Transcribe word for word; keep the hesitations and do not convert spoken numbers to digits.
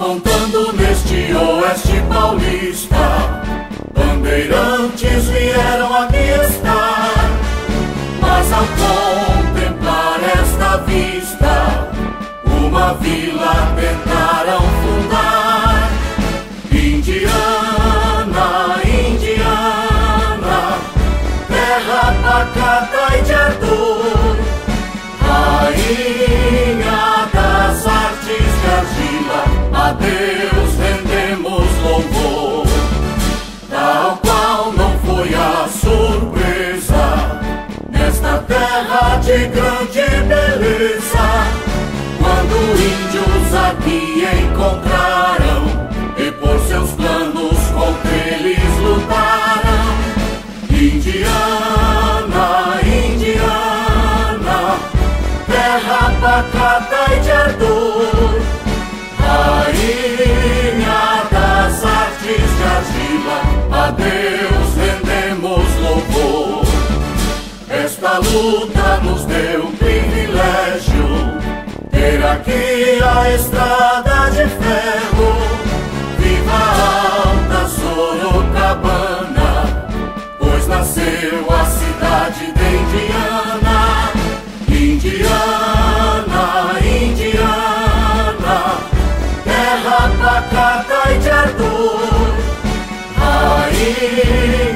despontando neste oeste paulista. Bandeirantes vieram aqui estar, mas ao contemplar esta vista, uma vila tentaram fundar. Indiana, Indiana, terra pacata e de ardor, rainha das artes de argila, a Deus rendemos louvor. Tal qual não foi a surpresa nesta terra de grande beleza, quando índios aqui encontraram e por seus planos contra eles lutaram. Indiana, Indiana, terra pacata e de ardor, rainha das artes de argila, a Deus rendemos louvor. Esta luta nos deu privilégio, ter aqui a estrada de ferro. Viva a Alta Sorocabana, pois nasceu a cidade de Indiana. Indiana, Indiana, terra pacata e de ardor, rainha